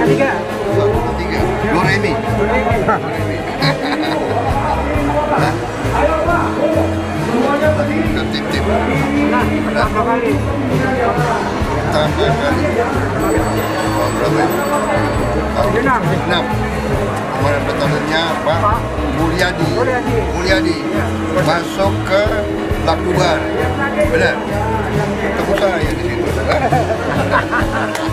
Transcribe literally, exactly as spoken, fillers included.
ketiga. Satu, ketiga. Doremi. Dan tip-tip. Berapa kali? Tambah kali. Oh, berapa ini? Enam. Enam. Kemarin petaninya Pak Mulyadi. Mulyadi. Mulyadi. Masuk ke Lakdubar. Benar. Ketemu saya di situ.